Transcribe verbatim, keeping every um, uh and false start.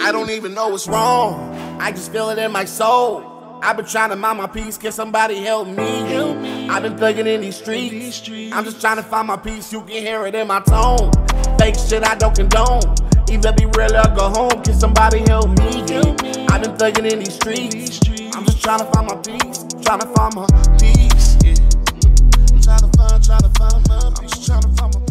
I don't even know what's wrong. I just feel it in my soul. I've been trying to mind my peace, can somebody help me? Help me. I've been thugging in these streets. these streets. I'm just trying to find my peace, you can hear it in my tone. Fake shit I don't condone. Either be real or go home, can somebody help me? Help me. I've been thugging in these streets. these streets. I'm just trying to find my peace, trying to find my peace. Yeah. I'm trying to find, trying to find my peace, trying to find my peace.